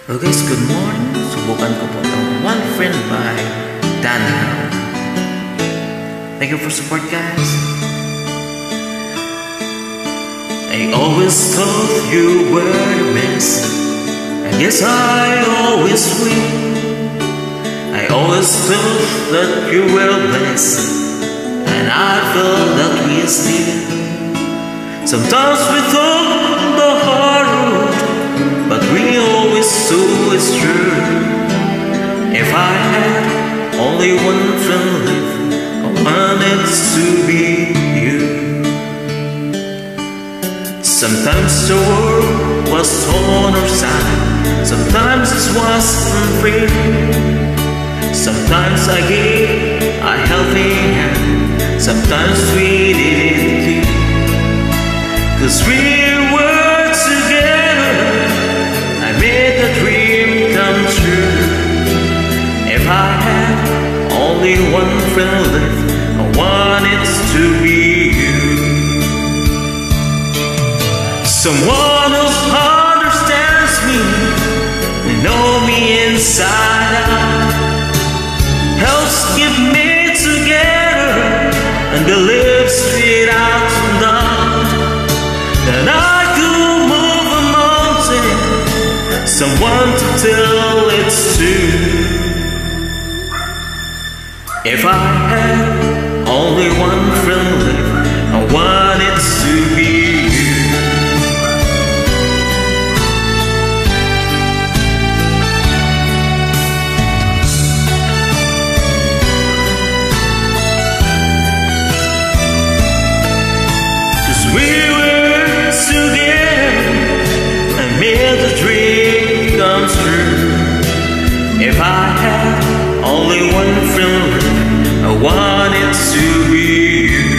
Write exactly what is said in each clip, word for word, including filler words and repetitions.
Hello guys, good morning. Subukan ko po itong One Friend by Dan. Thank you for support guys. I always thought you were the best. I guess I always will. I always thought that you were blessed, and I felt that we still. Sometimes we thought the hard road, but we always knew it's true. If I had only one friend left, I wanted to be you. Sometimes the world was on our side, sometimes it was unfair. Sometimes I gave a helping hand, sometimes we didn't care. 'Cause we were together, I made the dream come true. If I had only one friend left, I wanted to be you. Someone who understands me, and know me inside out, helps keep me together, and believes without doubt that I could move a mountain. Someone to tell it's true. If I had only one friend left, I wanted to be you. Cause we were together and made the dream come true. If I had only one friend left, I wanted to be you.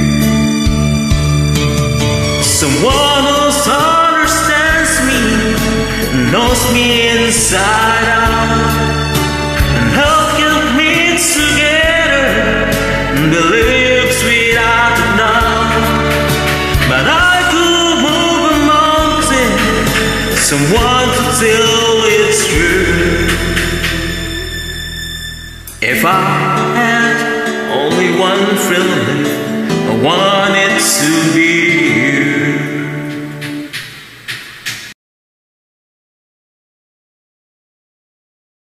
Someone who understands me, knows me inside out, and helps keep me together, and believes without a doubt. But I could move a mountain, someone to tell it's true. If I had only one friend left, I wanted to be you.